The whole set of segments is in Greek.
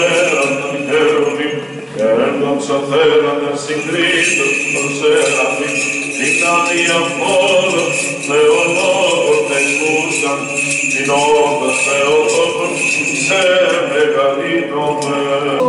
πέραν των χερουβίμ, και ένδοξα συγκρίτως των σεραφείμ, δυνάμει απόλων θεολόγων εκούσαν, κοινώντας Θεοτόκον σε μεγαλύτερο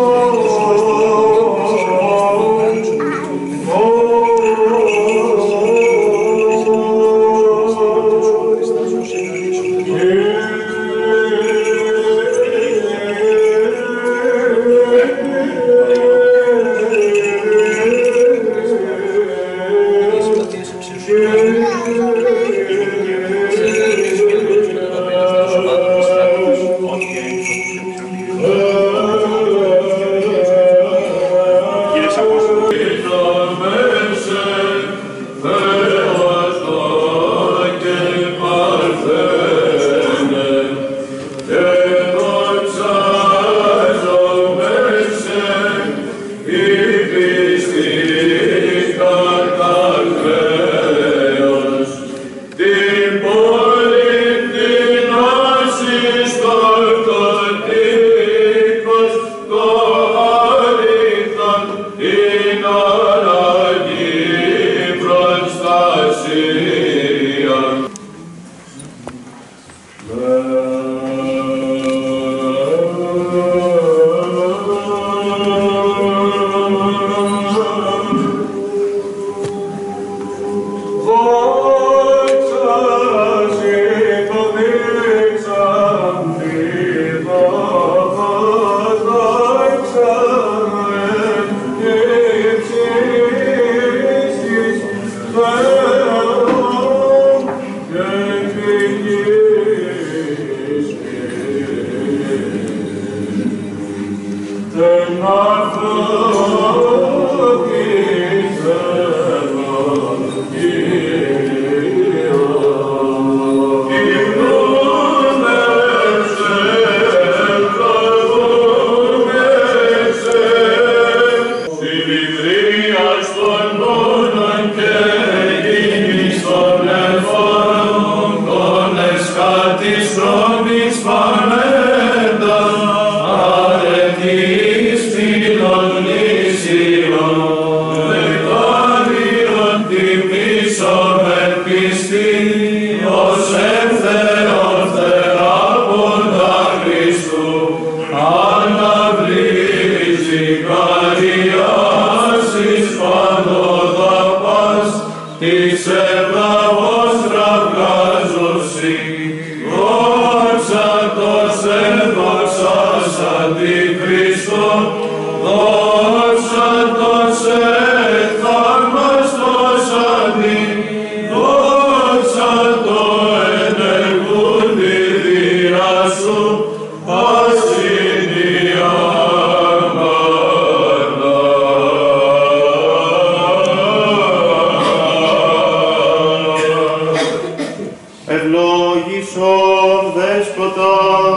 Ευλόγησον Δέσποτα.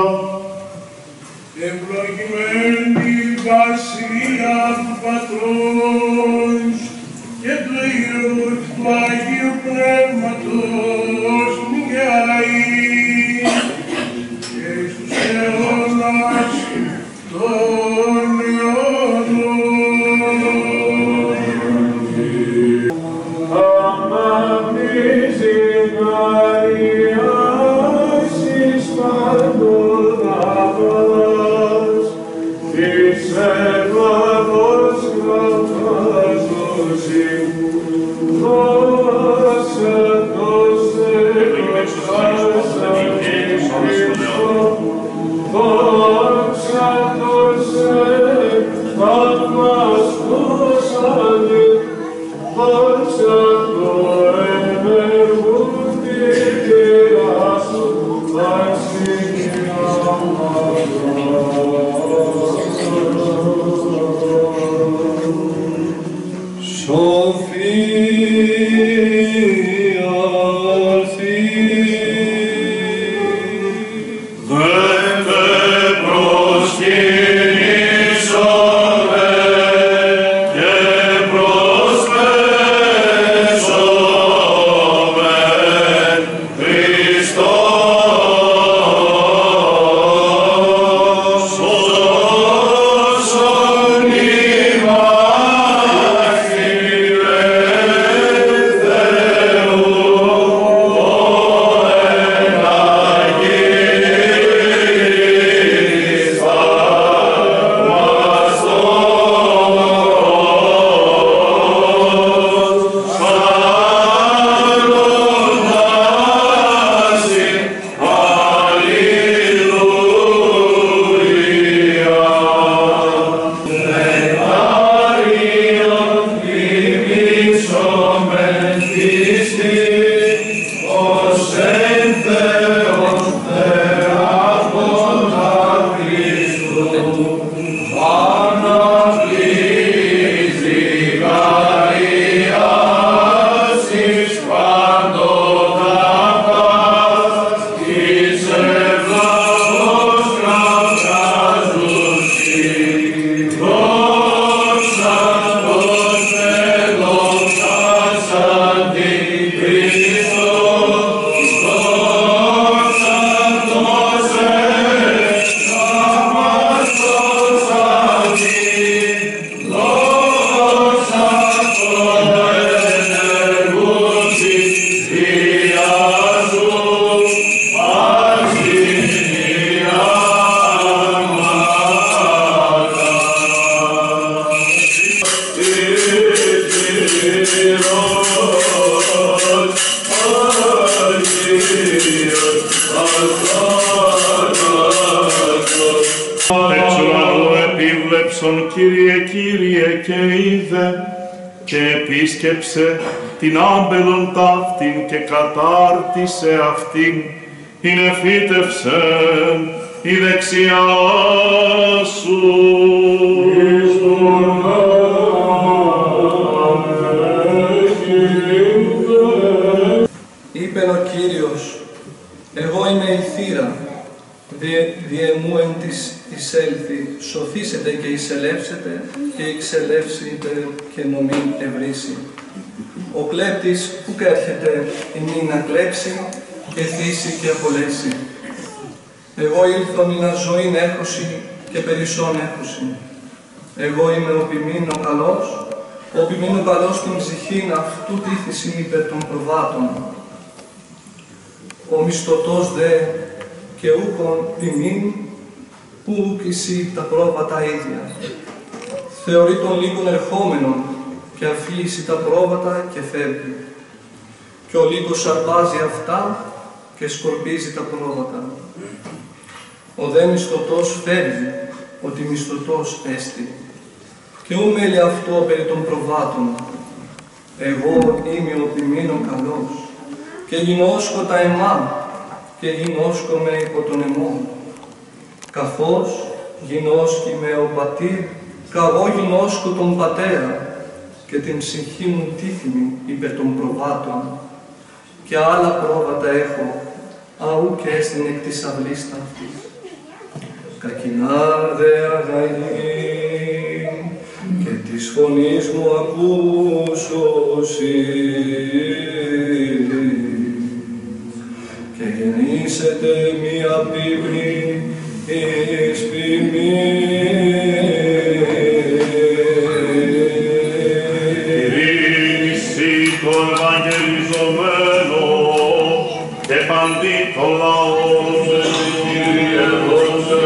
Ευλογημένη βασιλεία του Πατρός και του Υιού και του Αγίου Πνεύματος νικαιαεί και εις τους αιώνας των αιώνων. επίβλεψον, Κύριε, Κύριε, και είδε, και επίσκεψε την άμπελον ταύτην και κατάρτισε αυτήν, ειν εφύτευσεν η δεξιά σου. Είπεν ο Κύριος, εγώ είμαι η θύρα, διε μου εν της εισέλθει, σωθήσετε και εισελεύσετε και εξελεύσετε και νομήν ευρύσει. Ο κλέπτης ουκ έρχεται ημί να κλέψει και θύσει και απολέσει. Εγώ ήλθον να ζωήν έχωση και περισσόν έχωση. Εγώ είμαι ο ποιμήνο καλός, ο ποιμήνο καλός την ψυχήν αυτού τίθησιν υπέρ των προβάτων. Ο μισθωτός δε και ούκον ποιμήν, που ουκ εισί τα πρόβατα ίδια. Θεωρεί τον λίγον ερχόμενον και αφήσει τα πρόβατα και φεύγει. Και ο λίγος αρπάζει αυτά και σκορπίζει τα πρόβατα. Ο δε μισθωτός φεύγει, ότι μισθωτός έστι. Και ου μέλει αυτό περί των προβάτων. Εγώ είμαι ο ποιμήνων καλός, και γινώσκω τα εμά, και γινώσκω με υπό τον εμόν. Καθώς γινώσκει με ο πατήρ, καγώ γινώσκω τον πατέρα, και την ψυχή μου τίθιμη υπέρ των προβάτων. Και άλλα πρόβατα έχω, αού και έστιν εκ της αυλής ταύτης. Κακινά δε αγαγήν, και της φωνής μου ακούσωσι, και γεννήσετε μία πίπνη εις ποιμήν. Ειρήνηση το ευαγγελιζομένο και παντί το λαό Κύριε δώσε.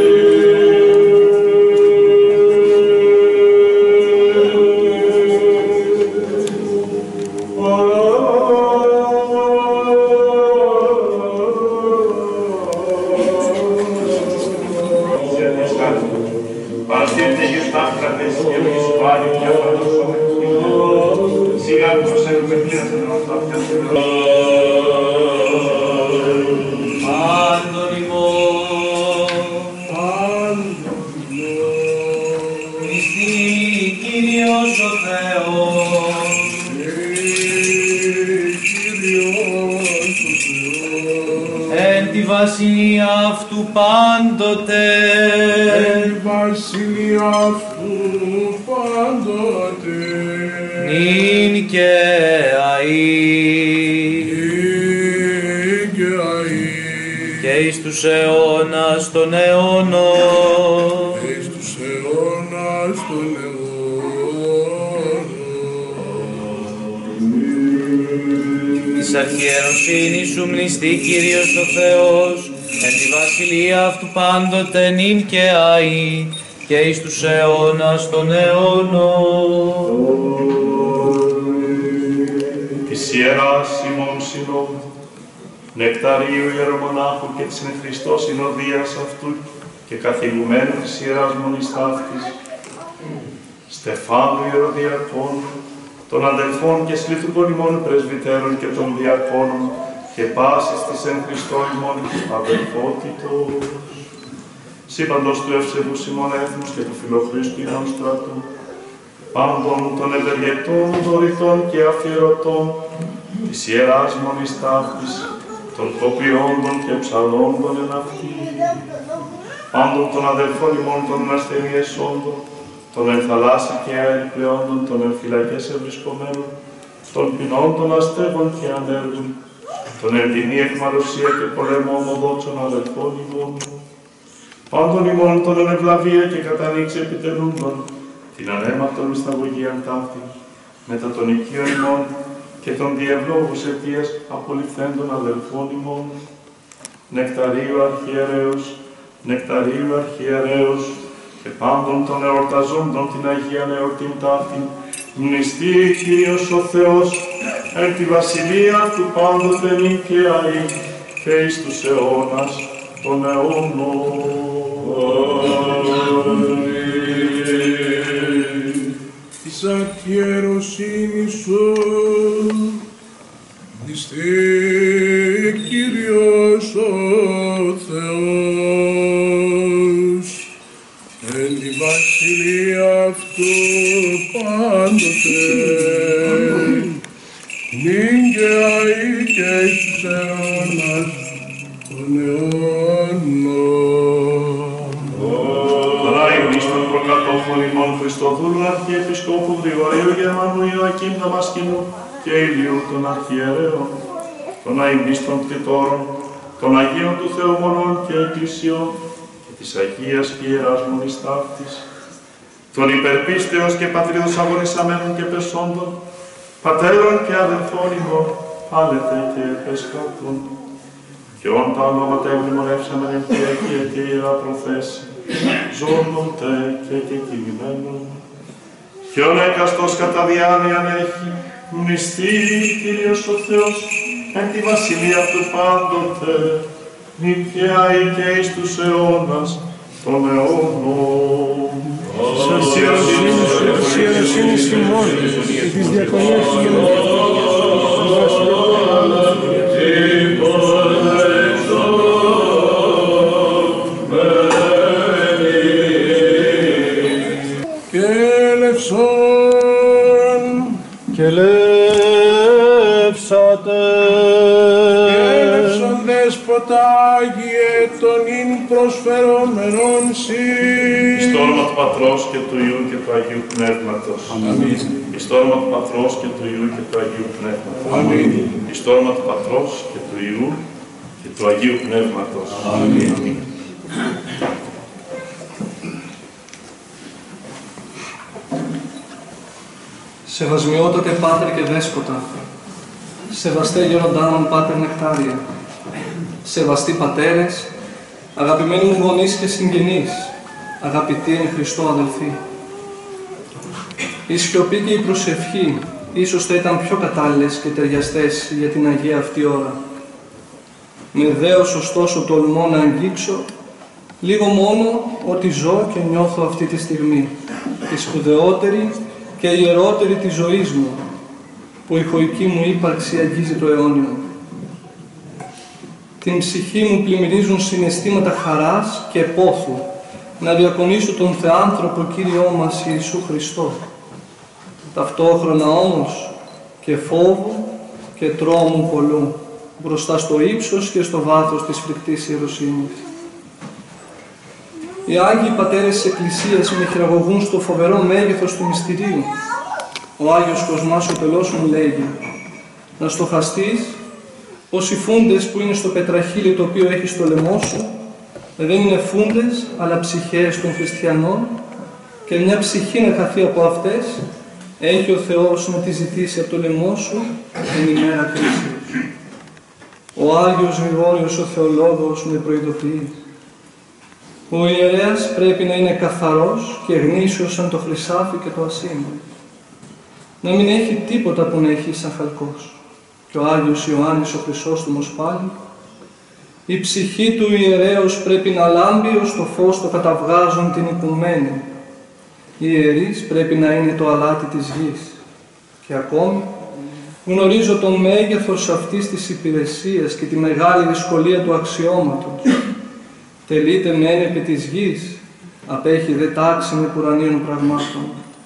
Παρασύρτε και στάχτρατες και λογισπάδι και απαντοσόμενος σιγά προσέχουμε πήρας εν αυτοαπιάς και Πάντων ημών, Χριστί Κύριος ο Θεός, εν τη βασιλεία αυτού πάντοτε, βασιλεία αυτού πάντοτε, νυν και αεί, και εις τους αιώνας των αιώνων, εις τους αιώνας των αιώνων. Της αρχιεροσύνης σου μνηστεί Κύριος ο Θεός, εν τη βασιλεία αυτού πάντοτε νυν και αεί, και εις τους αιώνας των αιώνων. Της Ιεράς ημών συνόδου, νεκταρίου ιερομονάχου και της εν Χριστώ συνοδείας αυτού και καθηγουμένου της Ιεράς Μονής ταύτης, Στεφάνου ιεροδιακόνου, των αδελφών και σλήθου ημών πρεσβυτέρων και των διακόνων και πάσης της εν Χριστώ ημών αδελφότητος, σύμπαντος του ευσεβούς ημών έθνους και του φιλοχρίστου ημών στρατού, πάντων των ευεργετών, δωρητών και αφιερωτών, της Ιεράς Μονής ταύτης, των κοπιόντων και ψαλόντων εν αυτή, πάντων των αδελφών ημών των ασθενειεσόντων, των εν θαλάσσι και αεροπλεόντων, των εν φυλακές ευρισκομένων, των ποινόντων αστέγων και ανέργων, των εν ποινή αιχμαλωσία και πολέμου ομοδόξων αδελφών ημών, πάντων ημών των εν ευλαβία και κατανοίξη επιτελούντων, την ανέμαυτον μυσταγωγίαν ταύτη, μετά των οικείων ημών και των διευλόγους αιτίας απολυθέντων αδελφών ημών, νεκταρίου αρχιερέως, και πάντων των εορταζόντων την Αγίαν εορτήν ταύτην, μνηστεί Κύριος ο Θεός, εν τη βασιλεία του πάντοτε νυν και αεί, και εις τους αιώνας των αιώνων. ιεροσύνη σου. Χριστέ Κύριος ο Θεός, εν τη βασιλεία αυτού πάντοτε, νυν και αεί και εις τους αιώνας των αιώνων. Ράιμνης των προκατόχων ημών Χριστοδούλου Αρχιεπισκόπου Γρηγορίου Γερμανού Ιωακήμ Δαμασκηνού και Ηλίου των Αρχιερέων, των αημνής των κτητόρων, των Αγίων του Θεού Μονών και Εκκλησιών και της Αγίας και Ιεράς Μονής Ταύτης, των υπερπίστεως και πατρίδος αγωνισαμένων και πεσόντων, πατέρων και αδελφών ημών, πάλετε και επεσκάτων, και όν τα ονόματα ευμνημονεύσαμεν εν Κυριακή και Ιερά Προθέση, ζώνονται και κεκτημένων, και όν έκαστος κατά διάνοιαν έχει, μνηστεί Κύριος ο Θεός, εν τη βασιλεία του πάντοτε, νυν και αεί και εις τους αιώνας των αιώνων. Σας ιεροσύνης ημών, και της διακονίας του Και ελευσόν, και λεύσατε. και ελευσόν δέσποτα Άγιε των ίν προσφερόμενον σοι. Εις το όνομα του Πατρός και του Υιού και του Αγίου Πνεύματος. Αμήν. Εις το όνομα του Πατρός και του Υιού και του Αγίου Πνεύματος. Αμήν. Εις το όνομα του Πατρός και του Υιού και του Αγίου Πνεύματος. Αμήν. Σεβασμιότατε Πάτερ και Δέσποτα, σεβαστέ γεροντάνων Πάτερ Νεκτάρια, σεβαστοί πατέρες, αγαπημένοι μου γονείς και συγγενείς, αγαπητοί εν Χριστώ αδελφοί. Η σιωπή και η προσευχή ίσως θα ήταν πιο κατάλληλες και ταιριαστές για την Αγία αυτή ώρα. Με δέος ωστόσο τολμώ να αγγίξω λίγο μόνο ότι ζω και νιώθω αυτή τη στιγμή, τη σπουδαιότερη και ιερότερη της ζωής μου, που η χωική μου ύπαρξη αγγίζει το αιώνιο. Την ψυχή μου πλημμυρίζουν συναισθήματα χαράς και πόθου να διακονήσω τον Θεάνθρωπο Κύριό μας Ιησού Χριστό. Ταυτόχρονα όμως και φόβου και τρόμου πολλού μπροστά στο ύψος και στο βάθος της φρικτής ιεροσύνης. Οι Άγιοι Πατέρες της Εκκλησίας με χειραγωγούν στο φοβερό μέγεθος του μυστηρίου. Ο Άγιος Κοσμάς ο Πελός μου λέγει να στοχαστείς πως οι φούντες που είναι στο πετραχύλι το οποίο έχει στο λαιμό σου δεν είναι φούντες αλλά ψυχές των χριστιανών και μια ψυχή να χαθεί από αυτές έχει ο Θεός να τη ζητήσει από το λαιμό σου την ημέρα κρίσεως. Ο Άγιος Γρηγόριος ο Θεολόγος με προειδοποιεί. Ο ιερέας πρέπει να είναι καθαρός και γνήσιος σαν το χρυσάφι και το ασήμι. Να μην έχει τίποτα που να έχει σαν χαλκός. Και ο Άγιος Ιωάννης ο Χρυσόστομος πάλι. Η ψυχή του ιερέως πρέπει να λάμπει ως το φως το καταβγάζουν την οικουμένη. Οι ιερείς πρέπει να είναι το αλάτι της γης. Και ακόμη γνωρίζω το μέγεθος αυτής της υπηρεσίας και τη μεγάλη δυσκολία του αξιώματος. Τελείται μεν επί της γης, απέχει δε τάξη με ουρανίων πραγμάτων.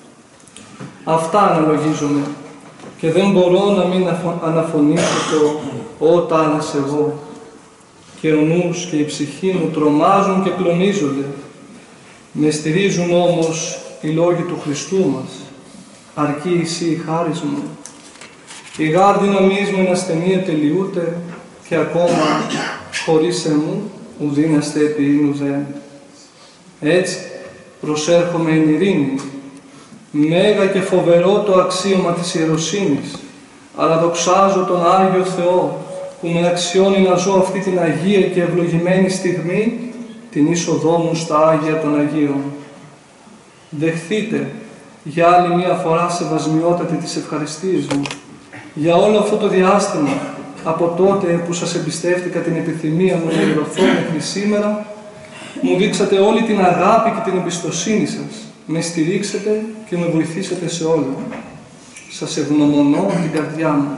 Αυτά αναλογίζομαι και δεν μπορώ να μην αναφωνήσω το «Ότανας εγώ». Και ο νους και η ψυχή μου τρομάζουν και κλονίζονται. Με στηρίζουν όμως οι λόγοι του Χριστού μας. Αρκεί εσύ η χάρις μου. Η γάρ δύναμής μου να ασθενεία τελειούται και ακόμα χωρίς εμού ουδήναστε επί ίνου δεν. Έτσι προσέρχομαι εν ειρήνη. Μέγα και φοβερό το αξίωμα της ιεροσύνης, αλλά δοξάζω τον Άγιο Θεό που με αξιώνει να ζω αυτή την Αγία και ευλογημένη στιγμή την είσοδό μου στα Άγια των Αγίων. Δεχθείτε για άλλη μία φορά σεβασμιότατη τις ευχαριστίες μου για όλο αυτό το διάστημα από τότε που σας εμπιστεύτηκα την επιθυμία μου να ηρωθώ μέχρι σήμερα. Μου δείξατε όλη την αγάπη και την εμπιστοσύνη σας. Με στηρίξετε και με βοηθήσετε σε όλα. σας ευγνωμονώ την καρδιά μου.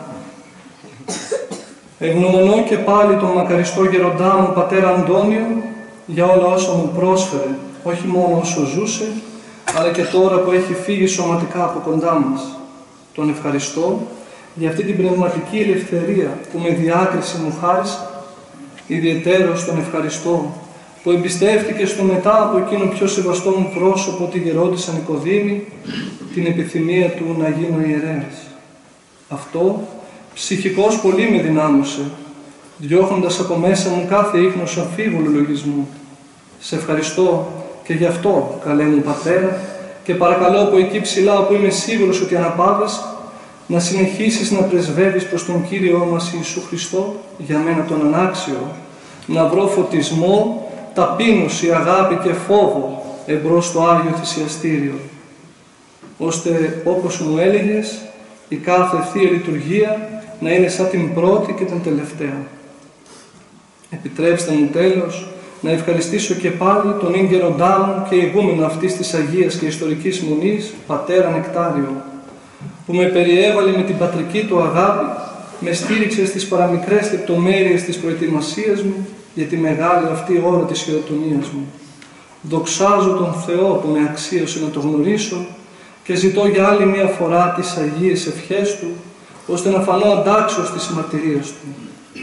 Ευγνωμονώ και πάλι τον μακαριστό γεροντά μου πατέρα Αντώνιο για όλα όσα μου πρόσφερε, όχι μόνο όσο ζούσε, αλλά και τώρα που έχει φύγει σωματικά από κοντά μας. Τον ευχαριστώ για αυτή την πνευματική ελευθερία που με διάκριση μου χάρισε. Ιδιαιτέρως τον ευχαριστώ που εμπιστεύτηκε στο μετά από εκείνο πιο σεβαστό μου πρόσωπο, τη γερόντισσα Νικοδήμη, την επιθυμία του να γίνω ιερέας. Αυτό ψυχικώς πολύ με δυνάμωσε, διώχνοντας από μέσα μου κάθε ίχνος αμφίβολου λογισμού. Σε ευχαριστώ και γι' αυτό, καλέ μου πατέρα, και παρακαλώ από εκεί ψηλά όπου είμαι σίγουρος ότι αναπαύεσαι, να συνεχίσεις να πρεσβεύεις προς τον Κύριό μας Ιησού Χριστό, για μένα τον ανάξιο, να βρω φωτισμό, ταπείνωση, αγάπη και φόβο εμπρός στο Άγιο Θυσιαστήριο, ώστε όπως μου έλεγες, η κάθε Θεία Λειτουργία να είναι σαν την πρώτη και την τελευταία. Επιτρέψτε μου τέλος να ευχαριστήσω και πάλι τον ίγκαιροντά μου και ηγούμενο αυτής της Αγίας και Ιστορικής Μονής, πατέρα Νεκτάριο, που με περιέβαλε με την πατρική του αγάπη, με στήριξε στις παραμικρές λεπτομέρειες της προετοιμασίας μου για τη μεγάλη αυτή ώρα της χειροτονίας μου. Δοξάζω τον Θεό που με αξίωσε να το γνωρίσω και ζητώ για άλλη μία φορά τις Αγίες ευχές Του, ώστε να φανώ αντάξιος της μαρτυρίας Του.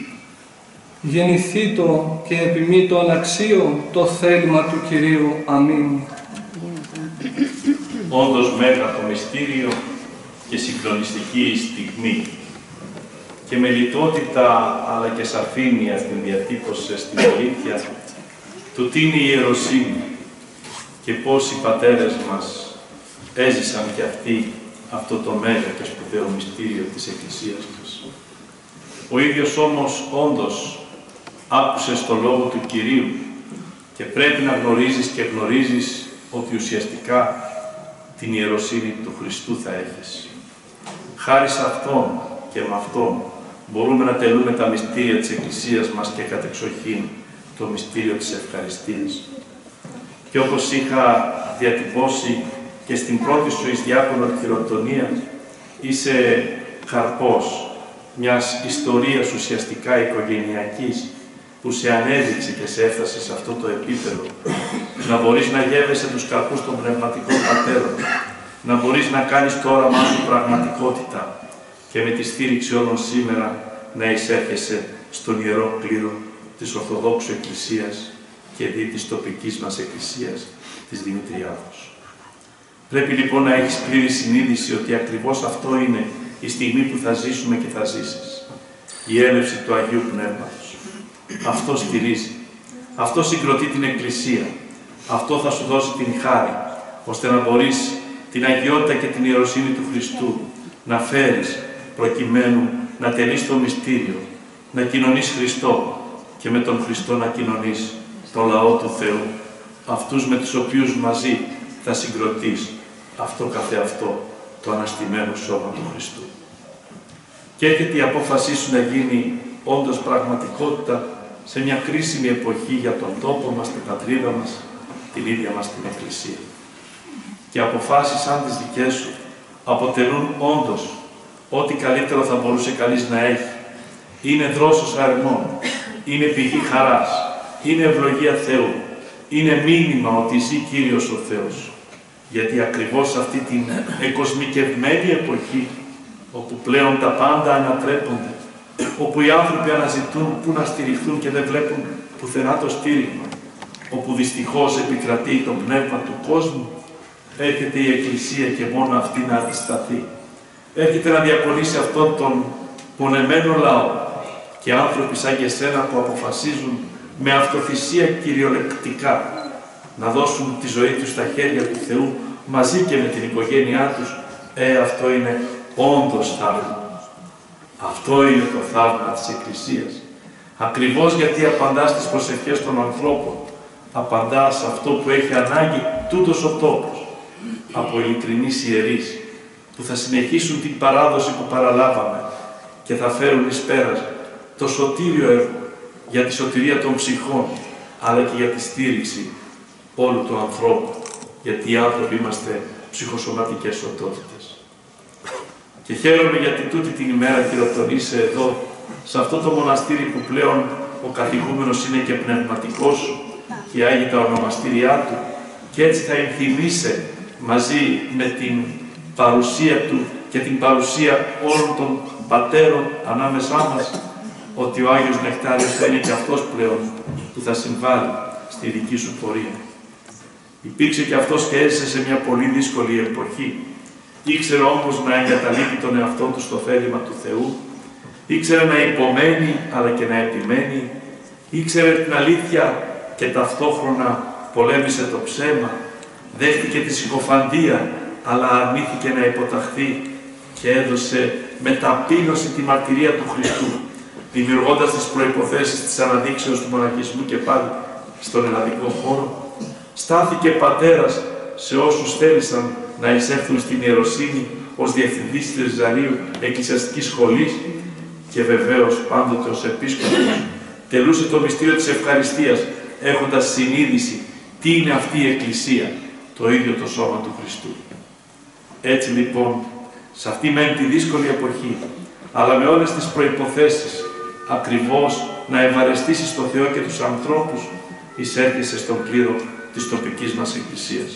Γεννηθήτω και επιμήτω αναξίο το θέλημα του Κυρίου. Αμήν. Όντως μέγα το μυστήριο και συγκλονιστική στιγμή, και με λιτότητα αλλά και σαφήνεια την διατύπωσε στην αλήθεια του τι είναι η ιεροσύνη και πώς οι πατέρες μας έζησαν κι αυτοί αυτό το μέγα και σπουδαίο μυστήριο της Εκκλησίας μας. Ο ίδιος όμως όντως άκουσε στο λόγο του Κυρίου και πρέπει να γνωρίζεις και γνωρίζεις ότι ουσιαστικά την ιεροσύνη του Χριστού θα έχεις. Χάρη σε Αυτόν και με Αυτόν μπορούμε να τελούμε τα μυστήρια της Εκκλησίας μας και κατεξοχήν το μυστήριο της ευχαριστίας. Και όπως είχα διατυπώσει και στην πρώτη σου εις διάκονο χειροτονία, είσαι καρπός μιας ιστορίας ουσιαστικά οικογενειακής που σε ανέδειξε και σε έφτασε σε αυτό το επίπεδο, να μπορείς να γεύεσαι τους καρπούς των πνευματικών πατέρων, να μπορείς να κάνεις το όραμά σου πραγματικότητα και με τη στήριξη όλων σήμερα να εισέρχεσαι στον Ιερό Κλήρο της Ορθοδόξου Εκκλησίας και δι' της τοπικής μας Εκκλησίας, της Δημητριάδος. Πρέπει λοιπόν να έχεις πλήρη συνείδηση ότι ακριβώς αυτό είναι η στιγμή που θα ζήσουμε και θα ζήσεις. Η έλευση του Αγίου Πνεύματος. Αυτό στηρίζει. Αυτό συγκροτεί την Εκκλησία. Αυτό θα σου δώσει την χάρη, ώστε να μπορείς την αγιότητα και την ιεροσύνη του Χριστού να φέρεις προκειμένου να τελείς το μυστήριο, να κοινωνείς Χριστό και με τον Χριστό να κοινωνείς το λαό του Θεού, αυτούς με τους οποίους μαζί θα συγκροτείς αυτό καθεαυτό το αναστημένο σώμα του Χριστού. Και έρχεται η απόφασή σου να γίνει όντως πραγματικότητα σε μια κρίσιμη εποχή για τον τόπο μας, την πατρίδα μας, την ίδια μας την Εκκλησία. Και αποφάσεις σαν τις δικές σου αποτελούν όντως ό,τι καλύτερο θα μπορούσε κανείς να έχει. Είναι δρόσος αρμών, είναι πηγή χαράς, είναι ευλογία Θεού, είναι μήνυμα ότι ζει Κύριος ο Θεός. Γιατί ακριβώς αυτή την εκοσμικευμένη εποχή, όπου πλέον τα πάντα ανατρέπονται, όπου οι άνθρωποι αναζητούν πού να στηριχθούν και δεν βλέπουν πουθενά το στήριγμα, όπου δυστυχώς επικρατεί το πνεύμα του κόσμου, έρχεται η Εκκλησία και μόνο αυτή να αντισταθεί. Έρχεται να διακονήσει αυτόν τον πονεμένο λαό και άνθρωποι σαν και εσένα που αποφασίζουν με αυτοθυσία κυριολεκτικά να δώσουν τη ζωή τους στα χέρια του Θεού μαζί και με την οικογένειά τους. Αυτό είναι όντως θαύμα. Αυτό είναι το θαύμα της Εκκλησίας. Ακριβώς γιατί απαντά στις προσευχές των ανθρώπων, απαντά σε αυτό που έχει ανάγκη τούτος ο τόπος, από ειλικρινείς ιερείς, που θα συνεχίσουν την παράδοση που παραλάβαμε και θα φέρουν εις πέρας το σωτήριο έργο για τη σωτηρία των ψυχών, αλλά και για τη στήριξη όλου του ανθρώπου, γιατί οι άνθρωποι είμαστε ψυχοσωματικές οντότητες. Και χαίρομαι γιατί τούτη την ημέρα χειροτονείσαι εδώ, σε αυτό το μοναστήρι που πλέον ο κατοικούμενος είναι και πνευματικός σου και άγει τα ονομαστήριά του, και έτσι θα ενθυμίσαι μαζί με την παρουσία του και την παρουσία όλων των πατέρων ανάμεσά μας, ότι ο Άγιος Νεκτάριος θα είναι και αυτός πλέον που θα συμβάλλει στη δική σου πορεία. Υπήρξε και αυτός και έζησε σε μια πολύ δύσκολη εποχή. Ήξερε όμως να εγκαταλείπει τον εαυτό του στο θέλημα του Θεού, ήξερε να υπομένει αλλά και να επιμένει, ήξερε την αλήθεια και ταυτόχρονα πολέμησε το ψέμα, δέχτηκε τη συκοφαντία αλλά αρνήθηκε να υποταχθεί και έδωσε με ταπείνωση τη μαρτυρία του Χριστού, δημιουργώντας τις προϋποθέσεις της αναδείξεως του μοναχισμού και πάλι στον ελλαδικό χώρο. Στάθηκε πατέρας σε όσους θέλησαν να εισέλθουν στην ιεροσύνη ως διευθυντής της Ζαρίου Εκκλησιαστικής Σχολής και βεβαίως πάντοτε ως επίσκοπος τελούσε το μυστήριο της ευχαριστίας, έχοντας συνείδηση τι είναι αυτή η Εκκλησία, το ίδιο το σώμα του Χριστού. Έτσι λοιπόν, σε αυτή μεν τη δύσκολη εποχή, αλλά με όλες τις προϋποθέσεις, ακριβώς να ευαρεστήσεις τον Θεό και τους ανθρώπους, εισέρχεσαι στον κλήρο της τοπικής μας Εκκλησίας.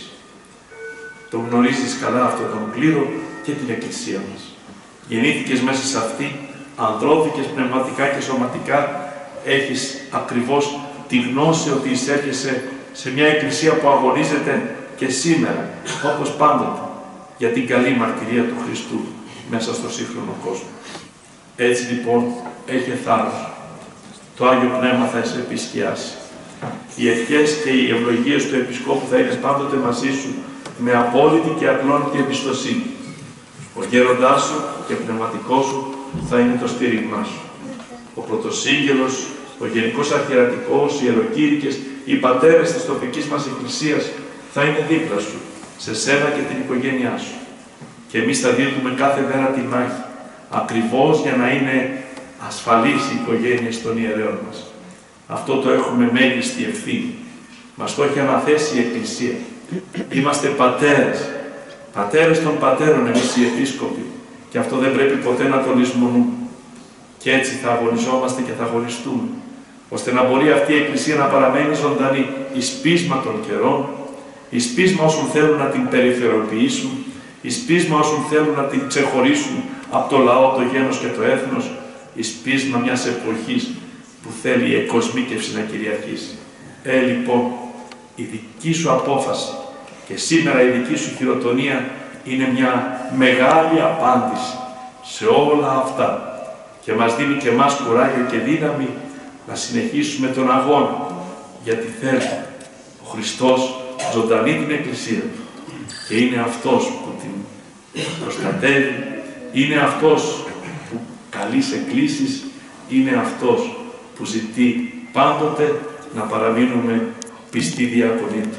Τον γνωρίζεις καλά αυτόν τον κλήρο και την Εκκλησία μας. Γεννήθηκες μέσα σε αυτή, ανδρώθηκες πνευματικά και σωματικά, έχεις ακριβώς τη γνώση ότι εισέρχεσαι σε μια Εκκλησία που αγωνίζεται και σήμερα, όπως πάντοτε, για την καλή μαρτυρία του Χριστού μέσα στο σύγχρονο κόσμο. Έτσι λοιπόν, έχει θάρρος. Το Άγιο Πνεύμα θα σε επισκιάσει. Οι ευχές και οι ευλογίες του Επισκόπου θα είναι πάντοτε μαζί σου με απόλυτη και ακλόνητη εμπιστοσύνη. Ο γέροντάς σου και πνευματικός σου θα είναι το στήριγμά σου. Ο πρωτοσύγγελος, ο Γενικός Αρχιερατικός, οι ιεροκήρυκες, οι πατέρες της τοπικής μας Εκκλησίας θα είναι δίπλα σου, σε σένα και την οικογένειά σου. Και εμείς θα δίνουμε κάθε μέρα τη μάχη, ακριβώς για να είναι ασφαλής η οικογένεια των ιερέων μας. Αυτό το έχουμε μέγιστη ευθύνη. Μας το έχει αναθέσει η Εκκλησία. Είμαστε πατέρες. Πατέρες των πατέρων εμείς οι επίσκοποι. Και αυτό δεν πρέπει ποτέ να το λησμονούμε. Και έτσι θα αγωνιζόμαστε και θα αγωνιστούμε, ώστε να μπορεί αυτή η Εκκλησία να παραμένει ζωντανή εις πείσμα των καιρών, εις πείσμα όσων θέλουν να την περιφερειοποιήσουν, εις πείσμα όσων θέλουν να την ξεχωρίσουν από το λαό, το γένος και το έθνος, εις πείσμα μιας εποχής που θέλει η εκοσμίκευση να κυριαρχήσει. Λοιπόν, η δική σου απόφαση και σήμερα η δική σου χειροτονία είναι μια μεγάλη απάντηση σε όλα αυτά και μας δίνει και εμάς κουράγιο και δύναμη να συνεχίσουμε τον αγώνα, γιατί θέλει ο Χριστός ζωντανή την Εκκλησία και είναι αυτός που την προστατεύει, είναι αυτός που καλεί σε εκκλήσεις, είναι αυτός που ζητεί πάντοτε να παραμείνουμε πιστοί διάκονοι του.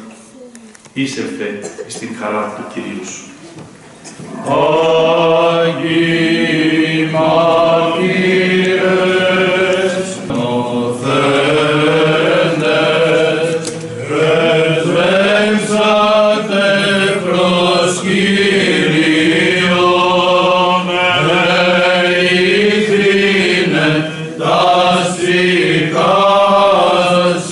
Είσερθε στην χαρά του Κυρίου σου. Άγιοι μάρτυρες, νοθέντες, πρεσβεύσατε προς Κύριον, ελεηθήνε τας ψυχάς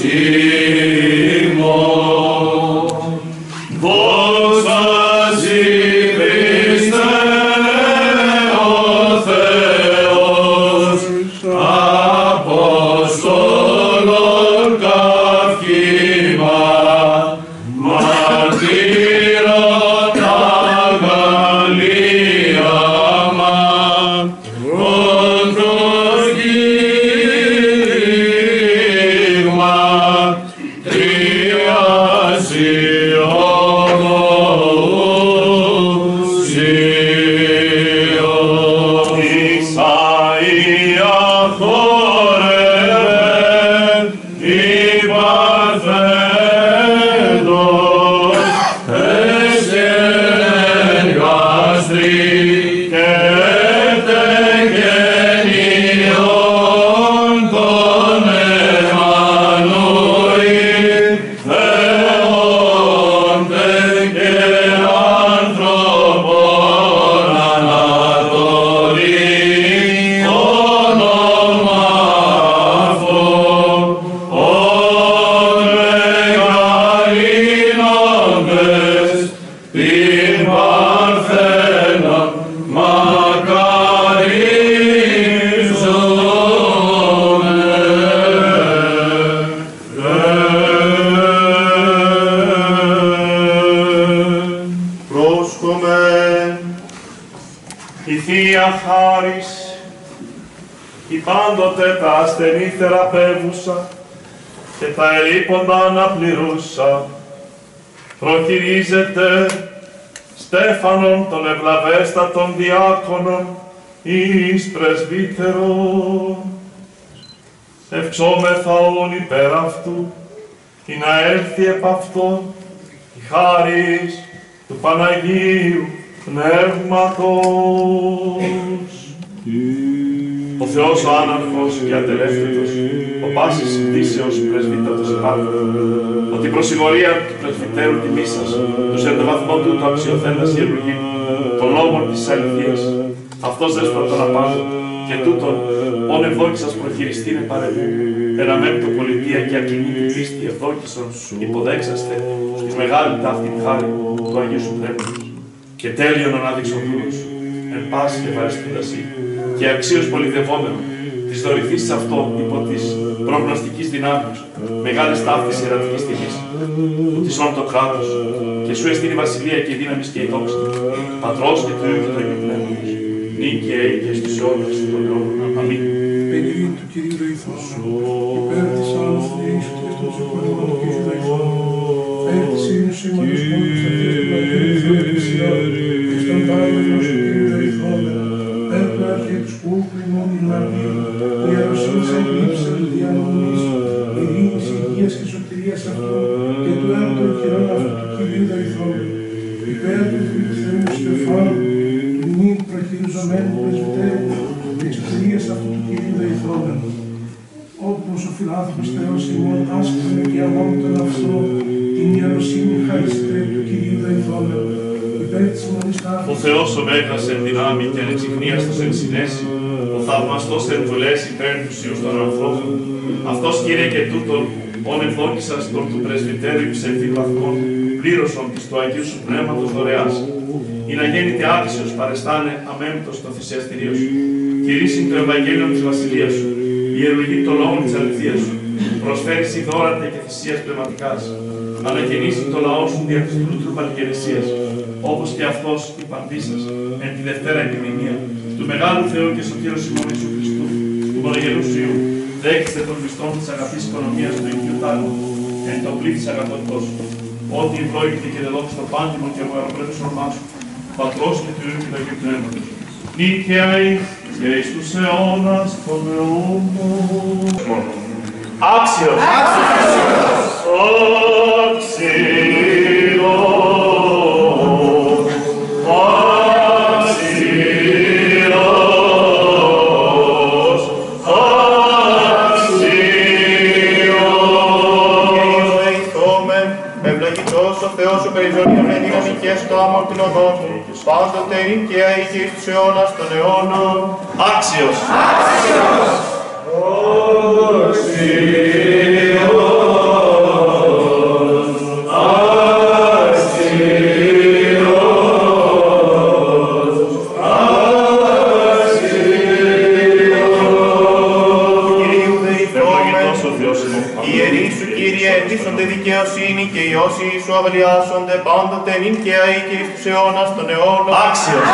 ημών. Δόξα σοι Χριστέ ο Θεός, Απόστολον καύχημα, μαρτύρων αγαλίαμα, όντως κήρυγμα, τριάσι ομοούς. την Παρθένα μακαρίζομαι. Πρόσχομαι η Θεία Χάρις, η πάντοτε τα ασθενή θεραπεύουσα και τα ελείποντα αναπληρούσα, προχειρίζεται Στέφανον των ευλαβέστατων διάκονων εις πρεσβύτερον. Ευξόμεθα όν υπέρ αυτού, ή να έλθει επ' αυτό η χάρις του Παναγίου Πνεύματος. Ο Θεός ο άναρχος και ατελεύθετος, ο πάσης συντήσεως πρεσβύτατος υπάρχει, ότι η προσηγορία του πρεσβυτέρου τιμήσας, τους εντεβαθμών του το αξιοθέντας ιερουργήν, των λόγων της αληθείας, αυτός δέσποτα να πάνω, και τούτον, όν ευδόκησας προχειριστήνε παρεμβού, ένα μέμπτο πολιτεία και ακινήτη πίστη ευδόκησον, υποδέξαστε, εις μεγάλη ταύτην χάρη του Αγίου Σου Πνεύματος. Και τέλειον ανάδειξον δούλος, εν πάση ευαριστούντασι, και αξίως πολυδευόμενο, της δωρηθής αυτό υπό της προγνωστικής δυνάμεως, μεγάλης ταύτης ιερατικής τιμής, που της όν το κράτος, και σου εστίν η βασιλεία και η δύναμης και η δόξη, του Πατρός και του Υιού και του Αγίου Πνεύματος, νυν και αεί και στους αιώνας των αιώνων. Αμήν. Παιδί του Κυρίου Δεϊθών, υπέρ της άλλης Ιησού Χριστός, υπέρ του Κυρίου Δεϊθών, υπέρ της ίνους σήματος πόντος αυτής του Αγίου Θεοδησιών, εις τον Τάιμενος του Κυρίου Δεϊθών, υπέρ του αρχέτους που πλημών υλανίων, που ιεροσύνης εκλείψαν διανομής, ειρήνης, υγείας και σωτηρίας αυτού και του έργου των χειρών αυτού του Κυρίου Δεϊθών, υπέρ του Θεού Στεφάνου, του νυν προχειριζομένου πρεσβυτέρου, της σωτηρίας αυτού του Κυρίου Δεϊθών, όπως ο φιλάνθρωπος Θεός ημών άσκησε και αμών τον αυτό, την ιεροσύνη χαριστρέ του Κυρίου Δεϊθών, υπέρ της μονής τάφης. Ο Θεός ο Μέγας εν δυνάμει και εν εξυχνίαστος εν συνέση, ο θαυμαστός εν δουλές υπέρ τους Υιούς των ανθρώπων, αυτός Κύριε και τούτον, όν ευδόκησας τον του πρεσβυτέρου υψελθήν βαθμών, πλήρωσον της του Αγίου Σου Πνεύματος δωρεάς, ή να γέννηται άξιος παρεστάνε αμέμπτος το θυσιαστηρίο Σου, κηρύσσειν το Ευαγγέλιο της Βασιλείας Σου, ιερουργεί το λόγο της αληθείας Σου, προσφέρεις η δώρατα και θυσίας πνευματικάς, αναγεννήσει το λαό Σου δια της πλούτρου παλικερεσίας, όπως και αυτός η παντήσας, εν τη Δευτέρα επιδημία, του Μεγάλου Θεού και Σωτήρου ημών Ιησού Χριστού, του μονογενού Σου Υιού, δέχεστε των μισθών της αγαθής οικονομίας του Υιού Τάλου, εν το πλήθης αγαθότητός Σου, ότι ευλόγητε και δεδόξω το πάντιμο και αγοραπρέπες όνομά Σου, Πατρός και του Υιού και του Αγίου Πνεύματος, νίκαιοι και εις τους αιώνας των αιώνων. Άξιος! ο Θεός σου περιζωνίων με δύναμη και στο άμορφην οδόν του, πάντοτε ειν και αεί και εις τους αιώνας των αιώνων. Άξιος! Δικαιοσύνη και οι όσοι σου αγλιάσονται πάντοτε νυν και αεί και εις τους αιώνας των αιώνων. Άξιος!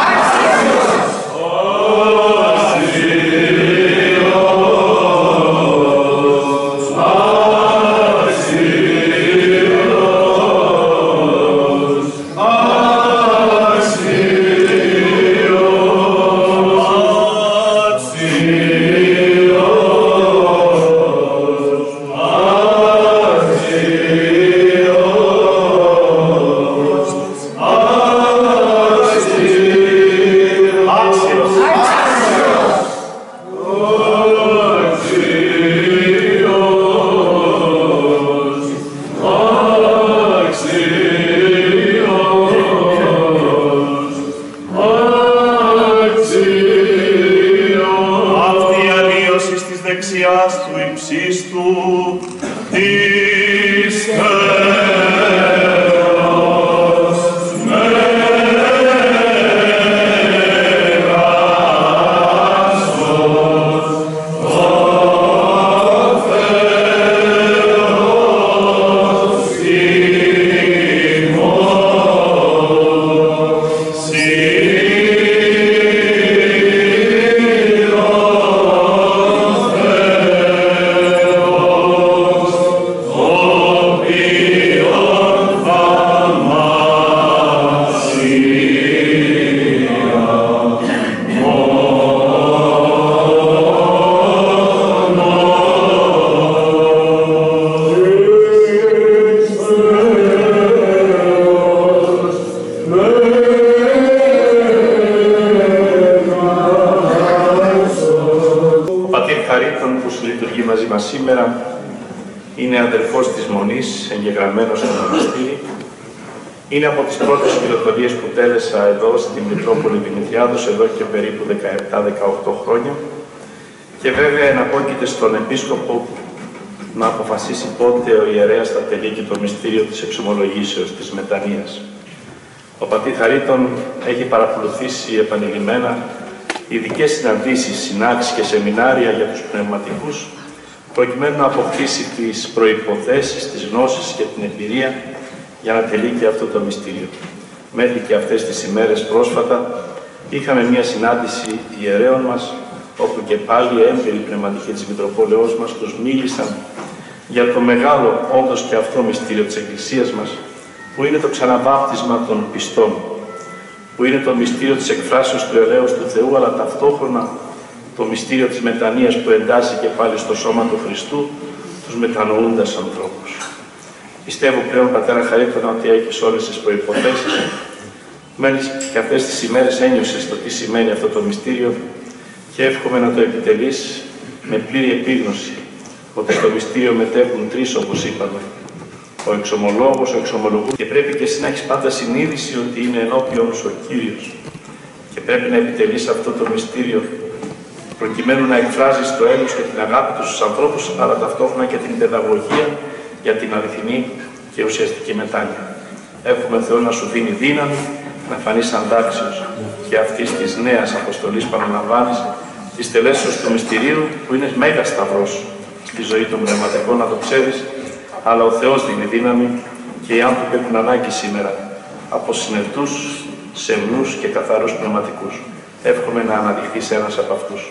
Είναι αδελφός της Μονής, εγγεγραμμένος στο μοναστήρι. Είναι από τις πρώτες χειροτονίες που τέλεσα εδώ στην Μητρόπολη Δημητριάδος, εδώ και περίπου 17-18 χρόνια. Και βέβαια εναπόκειται στον Επίσκοπο να αποφασίσει πότε ο ιερέας θα τελείκει το μυστήριο της εξομολογήσεως, της μετανοίας. Ο πατήρ Χαρίτων έχει παρακολουθήσει επανειλημμένα ειδικές συναντήσεις, συνάξεις και σεμινάρια για τους πνευματικούς, προκειμένου να αποκτήσει τις προϋποθέσεις, τις γνώσεις και την εμπειρία για να τελείκει αυτό το μυστήριο. Μέχρι και αυτές τις ημέρες πρόσφατα είχαμε μια συνάντηση ιερέων μας, όπου και πάλι έμπειροι πνευματικοί της Μητροπόλεως μας τους μίλησαν για το μεγάλο όντως και αυτό μυστήριο της Εκκλησίας μας, που είναι το ξαναβάπτισμα των πιστών, που είναι το μυστήριο της εκφράσεως του ελέους του Θεού, αλλά ταυτόχρονα το μυστήριο της μετανοίας που εντάσσει και πάλι στο σώμα του Χριστού τους μετανοούντας ανθρώπους. Πιστεύω πλέον, πατέρα Χαρίτωνα, ότι έχεις όλες τις προϋποθέσεις. Μένεις και αυτές τις ημέρες ένιωσες το τι σημαίνει αυτό το μυστήριο και εύχομαι να το επιτελείς με πλήρη επίγνωση ότι στο μυστήριο μετέχουν τρεις, όπως είπαμε. Ο εξομολόγος, ο εξομολογούς, και πρέπει και εσύ να έχεις πάντα συνείδηση ότι είναι ενώπιον σου ο Κύριος και πρέπει να επιτελείς αυτό το μυστήριο προκειμένου να εκφράζεις το έλεος και την αγάπη του στους ανθρώπους, αλλά ταυτόχρονα και την παιδαγωγία για την αληθινή και ουσιαστική μετάνοια. Εύχομαι Θεό να σου δίνει δύναμη να φανείς αντάξιος και αυτής της νέας αποστολής που αναλαμβάνεις, της τελέσεως του μυστηρίου, που είναι μέγα σταυρός στη ζωή των πνευματικών, να το ξέρεις, αλλά ο Θεός δίνει δύναμη και οι άνθρωποι έχουν ανάγκη σήμερα από συνετούς, σεμνούς και καθαρούς πνευματικούς. Εύχομαι να αναδειχθείς ένας από αυτούς.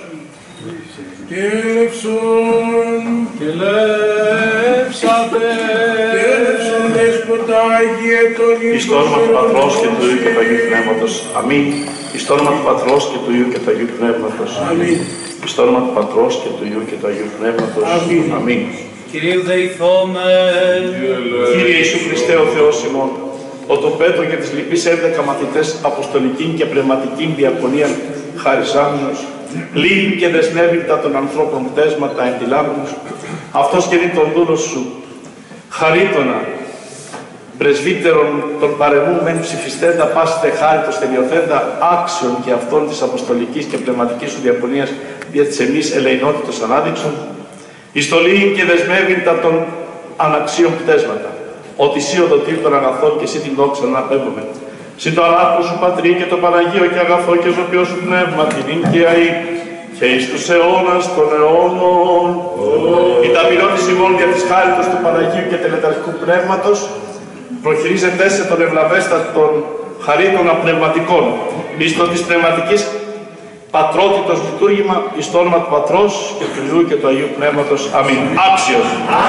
Κέλευσον, Κελέψατε, κέλευσον Δέσποτα Άγιε των Εις το όνομα του Πατρός και του Υιού και του Αγίου Πνεύματος. Αμήν. Εις το όνομα του Πατρός και του Υιού και του Αγίου Πνεύματος. Αμήν. Εις το όνομα του Πατρός και του Υιού και του Αγίου Πνεύματος. Αμήν. Αμήν. Κυρίου δεηθόμεν. Κύριε Ιησού Χριστέ ο Θεός ημών, ο το Πέτρο και τις λοιπείς 11 μαθητές αποστολικήν και πνευματικήν διακονίαν χαρισάμενος, λύει και δεσμεύει τα των ανθρώπων πτέσματα εντυλάμενος, αυτός και δει τον δούλο σου, Χαρίτωνα, πρεσβύτερον των παρεμού μεν ψηφιστέντα πάσετε χάριτος τελειοθέντα άξιον και αυτών της αποστολικής και πνευματικής σου διακονίας δια της εμείς ελεηνότητος ανάδειξον, ιστολίην και δεσμεύειν τα των αναξίων πτέσματα, ότι εσύ οδοτήρ των αγαθών και εσύ την δόξα να απέμπουμε. Συ το αλάθος σου Πατρί και το Παναγίο και αγαθό και ζωπιό σου πνεύμα την ίγκαιαη και εις τους αιώνας των αιώνων. Η ταπεινότης ημών δια της χάριτος του Παναγίου και τελεταρχικού πνεύματος προχειρίζεται σε τον ευλαβέστατον χαρίτωνα πνευματικών, εις το της πνευματικής πατρότητος λειτουργήμα, εις το όνομα του Πατρός και του Υιού και του Αγίου Πνεύματος. Αμήν. Άξιος.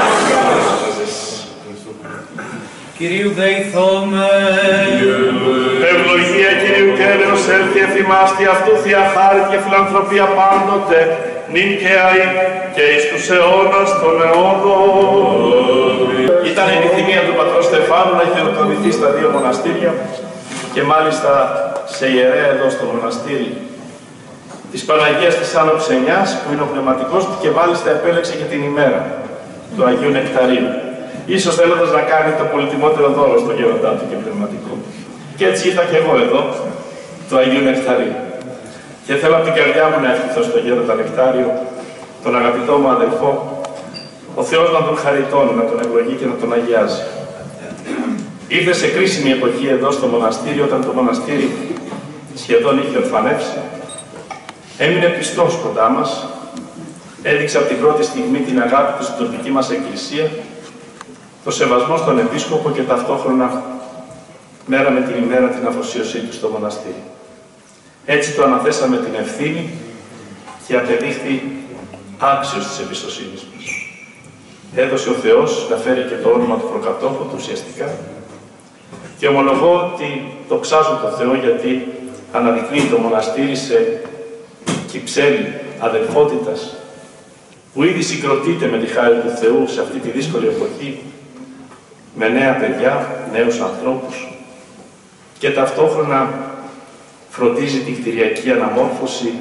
Κυρίου δεηθόμεν. Ευλογία Κυρίου και έλεος έλθει εφημάστη αυτού θεία χάρη και φιλανθρωπία πάντοτε, νυν και αεί και εις τους αιώνας των αιώνων. Ήταν η επιθυμία του πατρός Στεφάνου να χειροτονηθεί στα δύο μοναστήρια και μάλιστα σε ιερέα εδώ στο μοναστήρι της Παναγίας της Άνω Ψενιάς, που είναι ο πνευματικός του και μάλιστα επέλεξε και την ημέρα του Αγίου Νεκταρίου. Ίσως θέλοντας να κάνει το πολυτιμότερο δώρο στο γέροντά του και πνευματικό. Και έτσι ήρθα και εγώ εδώ, του Αγίου Νεκταρίου. Και θέλω από την καρδιά μου να ευχηθώ στο γέροντα Νεκτάριο, τον αγαπητό μου αδελφό, ο Θεός να τον χαριτώνει, να τον ευλογεί και να τον αγιάζει. Ήρθε σε κρίσιμη εποχή εδώ στο μοναστήρι, όταν το μοναστήρι σχεδόν είχε ορφανεύσει. Έμεινε πιστός κοντά μας, έδειξε από την πρώτη στιγμή την αγάπη του στην τοπική μας εκκλησία, το σεβασμό στον Επίσκοπο και ταυτόχρονα μέρα με την ημέρα την αφοσίωσή του στο μοναστήρι. Έτσι το αναθέσαμε την ευθύνη και απεδείχθη άξιος της εμπιστοσύνης μας. Έδωσε ο Θεός να φέρει και το όνομα του προκατόχου του ουσιαστικά και ομολογώ ότι δοξάζω τον Θεό γιατί αναδεικνύει το μοναστήρι σε κυψέλη αδελφότητας που ήδη συγκροτείται με τη χάρη του Θεού σε αυτή τη δύσκολη εποχή με νέα παιδιά, νέους ανθρώπους και ταυτόχρονα φροντίζει την κτηριακή αναμόρφωση,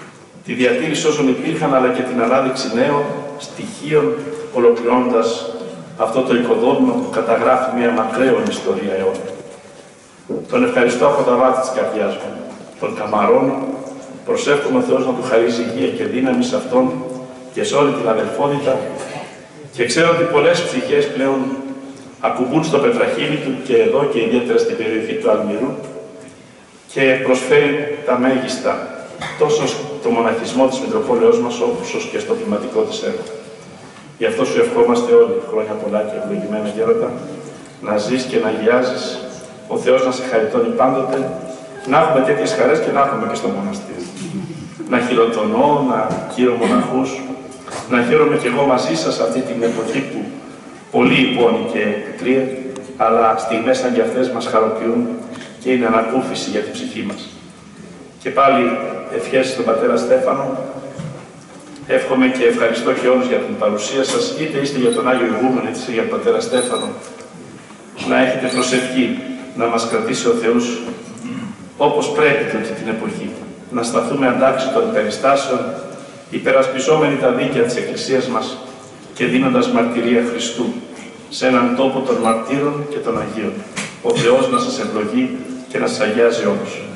τη διατήρηση όσων υπήρχαν αλλά και την ανάδειξη νέων στοιχείων, ολοκληρώνοντας αυτό το οικοδόμημα που καταγράφει μια μακραίωνη ιστορία αιώνα. Τον ευχαριστώ από τα βάθη της καρδιάς μου. Τον καμαρώνω, προσεύχομαι ο Θεός να του χαρίσει υγεία και δύναμη σε αυτόν και σε όλη την αδελφότητα και ξέρω ότι πολλές ψυχές πλέον ακουμπούν στο πετραχύλι του και εδώ και ιδιαίτερα στην περιοχή του Αλμυρού και προσφέρει τα μέγιστα τόσο στο μοναχισμό της Μητροπόλεως μας όσο και στο πνευματικό της έργο. Γι' αυτό σου ευχόμαστε όλοι χρόνια πολλά και ευλογημένα γέροντα, να ζεις και να αγιάζεις, ο Θεός να σε χαριτώνει πάντοτε, να έχουμε τέτοιες χαρές και να έχουμε και στο μοναστήρι. Να χειροτονώ, να κύρω μοναχούς, να χαίρομαι κι εγώ μαζί σας αυτή την εποχή που πολύ υπόνοι και πικρία, αλλά στιγμές σαν και αυτές μας χαροποιούν και είναι ανακούφιση για την ψυχή μας. Και πάλι ευχές στον πατέρα Στέφανο. Εύχομαι και ευχαριστώ και όλους για την παρουσία σας, είτε είστε για τον Άγιο Ηγούμενο, είτε είστε για τον πατέρα Στέφανο. Να έχετε προσευχή, να μας κρατήσει ο Θεός όπως πρέπει τούτη την εποχή. Να σταθούμε αντάξει των περιστάσεων, υπερασπιζόμενοι τα δίκαια της Εκκλησίας μας και δίνοντας μαρτυρία Χριστού σε έναν τόπο των μαρτύρων και των Αγίων. Ο Θεός να σας ευλογεί και να σας αγιάζει όλους.